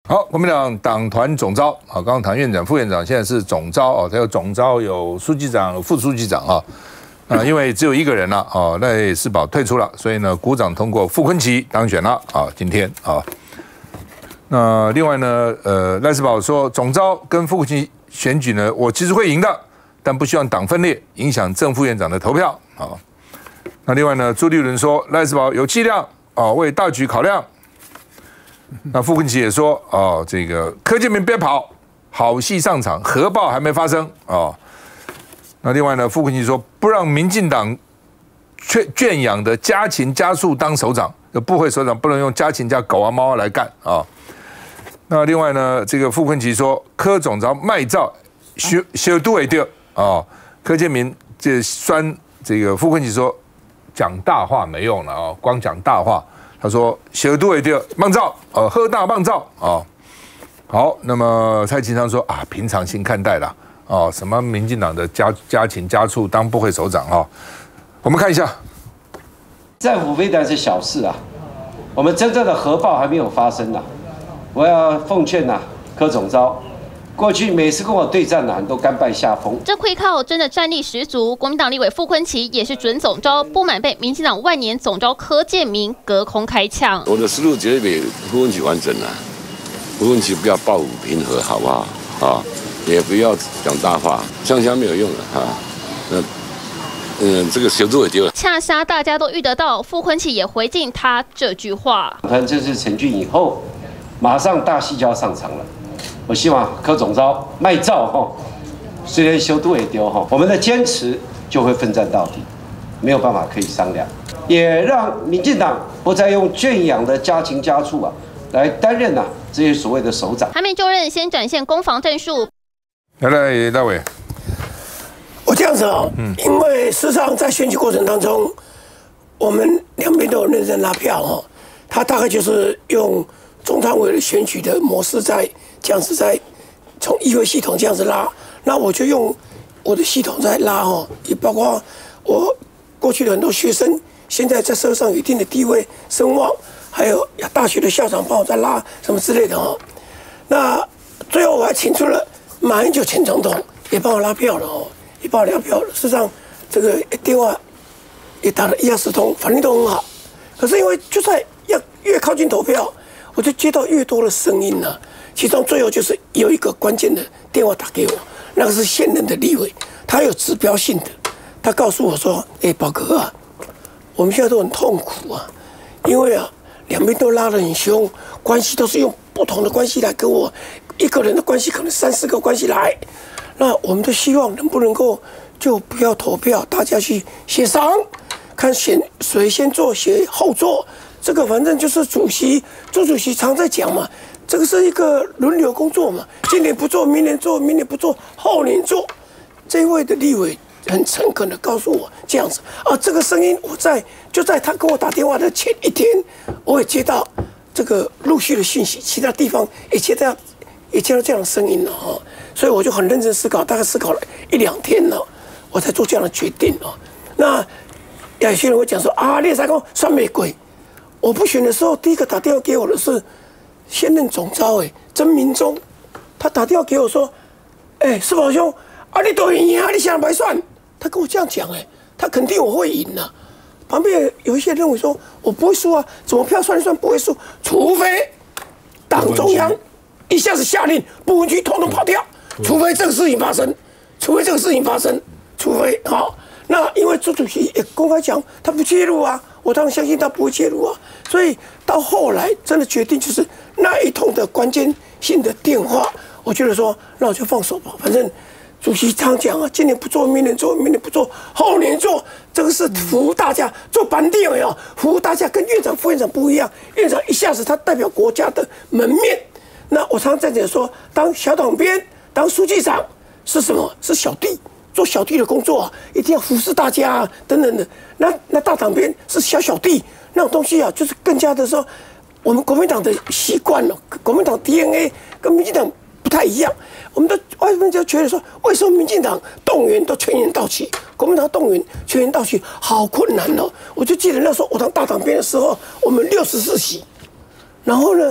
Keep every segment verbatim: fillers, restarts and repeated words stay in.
好，国民党党团总召啊，刚刚唐院长、副院长现在是总召哦，还有总召有书记长、有副书记长啊。啊，因为只有一个人了啊，赖士葆退出了，所以呢，股长通过傅昆萁当选了啊，今天啊。那另外呢，呃，赖士葆说，总召跟傅昆萁选举呢，我其实会赢的，但不希望党分裂影响正副院长的投票啊。那另外呢，朱立伦说，赖士葆有气量啊，为大局考量。那傅昆萁也说，哦，这个柯建铭别跑，好戏上场，核爆还没发生啊。那另外呢，傅昆萁说，不让民进党圈圈养的家禽家畜当首长，部会首长不能用家禽加狗啊猫啊来干啊。那另外呢，这个傅昆萁说，柯总召卖照修修都会掉啊。柯建铭这酸这个傅昆萁说，讲大话没用了啊，光讲大话。他说：“小度也掉棒照，呃，喝大棒照啊。”好，那么蔡其昌说啊，平常心看待啦，哦，什么民进党的家家禽家畜当部会首长啊？我们看一下， 战斧飞弹是小事啊，我们真正的核爆还没有发生呢。我要奉劝呐，柯总召。过去每次跟我对战呢，都甘拜下风。 这会靠真的战力十足。国民党立委傅昆萁也是准总召，不满被民进党万年总召柯建铭隔空开枪。 我的思路绝对比傅昆萁完整啊！傅昆萁不要抱武平和，好不好？啊，也不要讲大话，枪枪没有用的啊。那嗯，这个球都也丢了。 恰恰大家都遇得到，傅昆萁也回敬他这句话。 看这次成军以后，马上大戏就要上场了。我希望柯总召卖照哈，虽然修都也丢哈，我们的坚持就会奋战到底，没有办法可以商量，也让民进党不再用圈养的家禽家畜啊来担任呐、啊、这些所谓的首长。 还没就任，先展现攻防战术。 来来，大伟， 我这样子哦，嗯，因为事实上在选举过程当中，我们两边都有认真拉票哦，他大概就是用中常委的选举的模式在。这样子在从议会系统这样子拉，那我就用我的系统在拉哦，也包括我过去的很多学生，现在在社会上有一定的地位声望，还有大学的校长帮我在拉什么之类的哦。那最后我还请出了马英九前总统也帮我拉票了哦，也帮我拉票了。事实上，这个电话也打了一二十通，反应都很好。可是因为就在要越靠近投票，我就接到越多的声音呢、啊。其中最后就是有一个关键的电话打给我，那个是现任的立委，他有指标性的，他告诉我说：“哎，宝哥啊，我们现在都很痛苦啊，因为啊，两边都拉得很凶，关系都是用不同的关系来跟我，一个人的关系可能三四个关系来，那我们都希望能不能够就不要投票，大家去协商，看先谁先做，谁后做，这个反正就是主席，朱主席常在讲嘛。”这个是一个轮流工作嘛，今年不做，明年做，明年不做，后年做。这位的立委很诚恳的告诉我这样子啊，这个声音我在就在他跟我打电话的前一天，我也接到这个陆续的讯息，其他地方也接到也接到这样的声音了哈，所以我就很认真思考，大概思考了一两天了，我才做这样的决定哦。那有些人会讲说啊，列三公算玫瑰，我不选的时候，第一个打电话给我的是。现任总召哎，曾明忠，他打电话给我说：“哎、欸，士葆兄，啊你都赢啊，你想白算？”他跟我这样讲哎，他肯定我会赢啊。旁边有一些认为说我不会输啊，怎么票算一算不会输？除非党中央一下子下令不允许统统跑掉，除非这个事情发生，除非这个事情发生，除非好。那因为朱主席也公开讲他不介入啊，我当然相信他不会介入啊，所以到后来真的决定就是那一通的关键性的电话，我觉得说那我就放手吧，反正主席常讲啊，今年不做，明年做，明年不做，后年做，这个是服务大家，做班地有没有？服务大家跟院长、副院长不一样，院长一下子他代表国家的门面，那我常常在讲说，当小党编、当书记长是什么？是小弟。做小弟的工作啊，一定要服侍大家啊，等等的。那那大党边是小小弟那种东西啊，就是更加的说，我们国民党的习惯了，国民党 D N A 跟民进党不太一样。我们的外面就觉得说，为什么民进党动员都全员到齐，国民党动员全员到齐，好困难哦。我就记得那时候我当大党边的时候，我们六十四席，然后呢，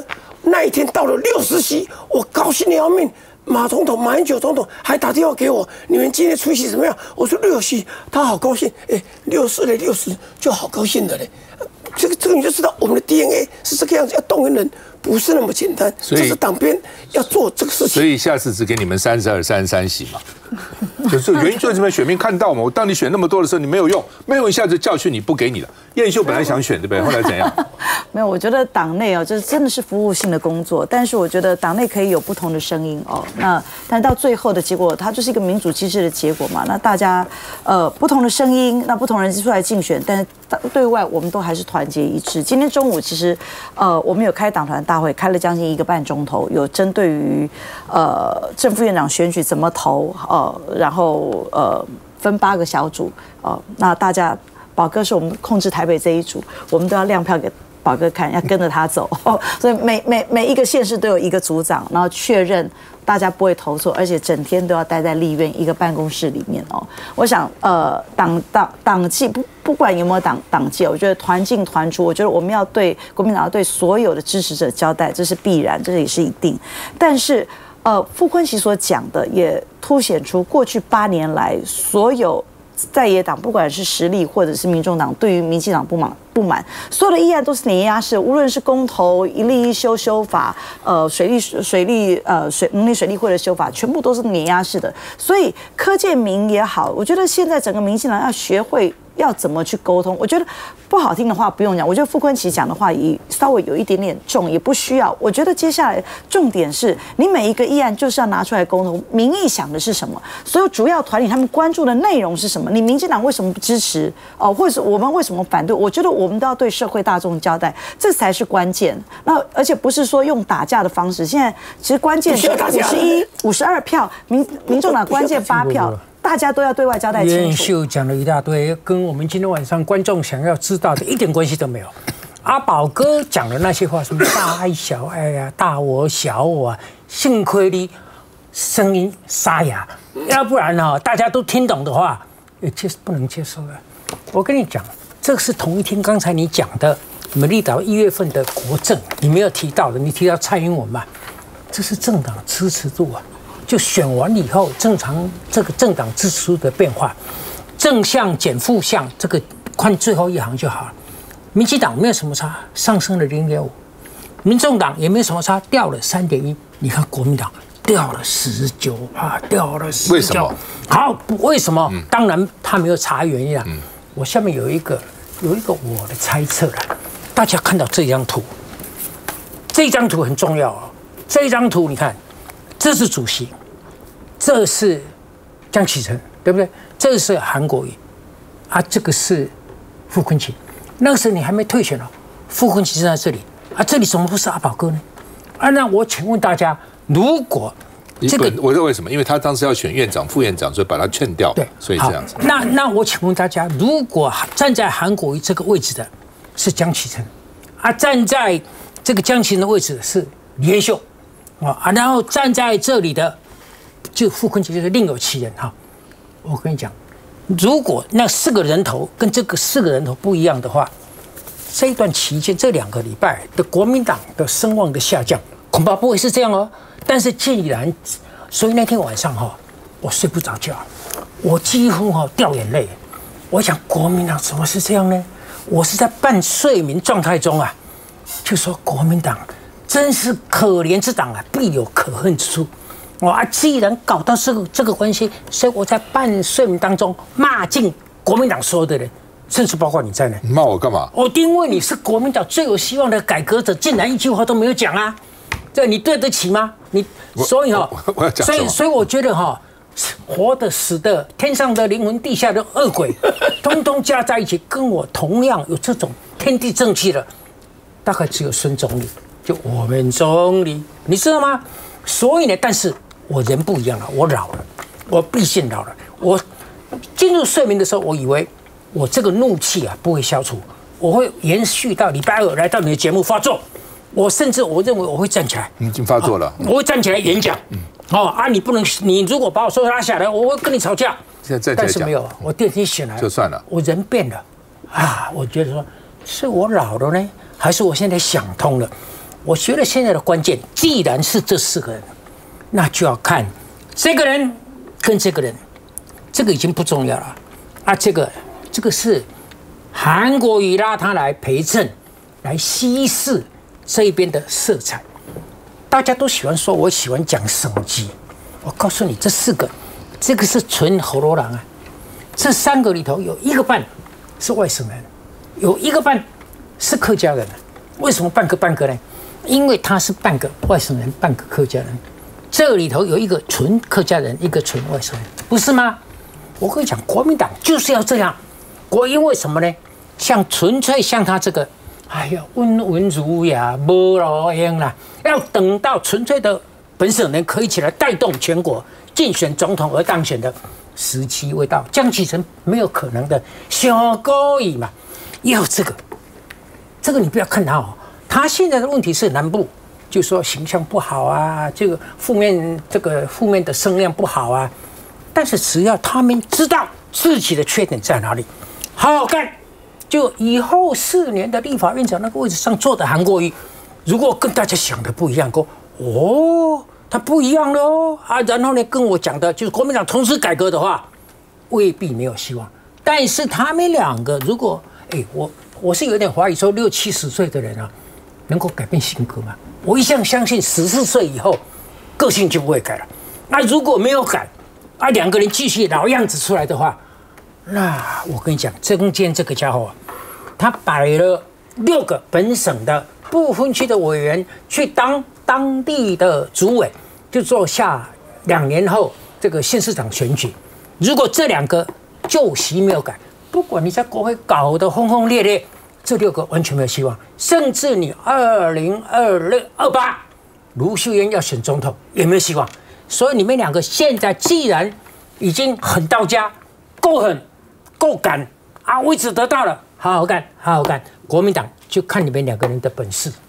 那一天到了六十席，我高兴的要命。马总统、马英九总统还打电话给我，你们今天出席怎么样？我说六十，他好高兴。哎，六十嘞，六十就好高兴的嘞。这个这个你就知道，我们的 D N A 是这个样子，要动员人不是那么简单，这是党编要做这个事情。 所以下次只给你们三十二、三十三席嘛。就是原因就是这边选民看到嘛，我当你选那么多的时候，你没有用，没有一下子教训你不给你了。燕秀本来想选，对不对？后来怎样？ 没有，我觉得党内哦，这真的是服务性的工作，但是我觉得党内可以有不同的声音哦。那但到最后的结果，它就是一个民主机制的结果嘛。那大家呃不同的声音，那不同人出来竞选，但是对外我们都还是团结一致。今天中午其实呃我们有开党团大会，开了将近一个半钟头，有针对于呃正副院长选举怎么投呃，然后呃分八个小组呃，那大家。宝哥是我们控制台北这一组，我们都要亮票给宝哥看，要跟着他走。所以每每每一个县市都有一个组长，然后确认大家不会投错，而且整天都要待在立院一个办公室里面哦。我想，呃，党党党纪不不管有没有党党纪，我觉得团进团出，我觉得我们要对国民党要对所有的支持者交代，这是必然，这也是一定。但是，呃，傅昆萁所讲的也凸显出过去八年来所有。在野党不管是时力或者是民众党，对于民进党不满不满，所有的议案都是碾压式，无论是公投、一例一修修法，呃，水利水利呃水农林水利会的修法，全部都是碾压式的。所以柯建铭也好，我觉得现在整个民进党要学会要怎么去沟通。我觉得不好听的话不用讲，我觉得傅昆萁讲的话也稍微有一点点重，也不需要。我觉得接下来重点是你每一个议案就是要拿出来沟通，民意想的是什么，所有主要团体他们关注的内容是什么，你民进党为什么不支持哦、呃，或者是我们为什么反对？我觉得我们都要对社会大众交代，这才是关键。那而且不是说用打架的方式，现在其实关键是五十一、五十二票，民民众党关键八票。大家都要对外交代清楚。 燕秀讲了一大堆，跟我们今天晚上观众想要知道的一点关系都没有。阿宝哥讲的那些话，什么大爱小爱啊，大我小我啊，幸亏你声音沙哑，要不然呢、哦，大家都听懂的话，也接不能接受的。我跟你讲，这个是同一天刚才你讲的美丽岛一月份的国政，你没有提到的，你提到蔡英文嘛，这是政党支持度啊。就选完以后，正常这个政党支持度的变化，正向减负向，这个看最后一行就好了。民进党没有什么差，上升了零点五；民众党也没有什么差，掉了三点一。你看国民党掉了十九啊，掉了十九。 为什么？ 好，为什么？嗯、当然他没有查原因啊。嗯、我下面有一个有一个我的猜测啦，大家看到这张图，这张图很重要啊、哦。这张图你看。这是主席，这是江启臣，对不对？这是韩国瑜，啊，这个是傅昆萁。那个时候你还没退选哦，傅昆萁是在这里，啊，这里怎么不是阿宝哥呢？啊，那我请问大家，如果这个， 我说为什么？因为他当时要选院长、副院长，所以把他劝掉， 对， 所以这样子。 那那我请问大家，如果站在韩国瑜这个位置的是江启臣，啊，站在这个江启臣的位置的是李彦秀。啊，然后站在这里的，就傅昆萁就是另有其人哈。我跟你讲，如果那四个人头跟这个四个人头不一样的话，这一段期间这两个礼拜的国民党的声望的下降，恐怕不会是这样哦。但是既然，所以那天晚上哈，我睡不着觉，我几乎哈掉眼泪。我想国民党怎么是这样呢？我是在半睡眠状态中啊，就说国民党。真是可怜之党啊，必有可恨之处。哇！既然搞到这个这个关系，所以我在半睡眠当中骂尽国民党所有的人，甚至包括你在内。 你骂我干嘛？ 我因为你是国民党最有希望的改革者，竟然一句话都没有讲啊！这你对得起吗？你所以哈、 哦，我要讲所以所以我觉得哈、哦，活的、死的、天上的灵魂、地下的恶鬼，通通加在一起，跟我同样有这种天地正气的，大概只有孙总理。就我们总理，你知道吗？所以呢，但是我人不一样了，我老了，我毕竟老了。我进入睡眠的时候，我以为我这个怒气啊不会消除，我会延续到礼拜二来到你的节目发作。我甚至我认为我会站起来， 你已经发作了， 啊、我会站起来演讲。嗯、哦啊，你不能，你如果把我说拉下来，我会跟你吵架。 现在但是没有，我第二天醒来就算了， 我人变了啊！我觉得说，是我老了呢，还是我现在想通了？ 我觉得现在的关键，既然是这四个人，那就要看这个人跟这个人，这个已经不重要了啊。这个这个是韩国瑜拉他来陪衬，来稀释这一边的色彩。大家都喜欢说，我喜欢讲省级。我告诉你，这四个，这个是纯喉咙狼啊。这三个里头有一个半是外省人，有一个半是客家人。为什么半个半个呢？因为他是半个外省人，半个客家人。这里头有一个纯客家人，一个纯外省人，不是吗？我跟你讲，国民党就是要这样。国因为什么呢？像纯粹像他这个。哎呀，温文儒雅，无路用啦！要等到纯粹的本省人可以起来带动全国竞选总统而当选的时机未到，江启臣没有可能的，小高矣嘛。要这个，这个你不要看他哦，他现在的问题是南部，就说形象不好啊，这个负面这个负面的声量不好啊。但是只要他们知道自己的缺点在哪里，好好干。就以后四年的立法院长那个位置上坐的韩国瑜，如果跟大家想的不一样，说哦，他不一样了哦啊，然后呢跟我讲的就是国民党同时改革的话，未必没有希望。但是他们两个如果，哎，我我是有点怀疑说六七十岁的人啊，能够改变性格吗？我一向相信十四岁以后个性就不会改了。那如果没有改，啊，两个人继续老样子出来的话。那我跟你讲，中间这个家伙，他摆了六个本省的不分区的委员去当当地的主委，就做下两年后这个县市长选举。如果这两个旧习没有改，不管你在国会搞得轰轰烈烈，这六个完全没有希望。甚至你二零二六二八卢秀燕要选总统也没有希望。所以你们两个现在既然已经很到家，够狠。够敢啊！位置得到了，好好干，好好干。国民党就看你们两个人的本事。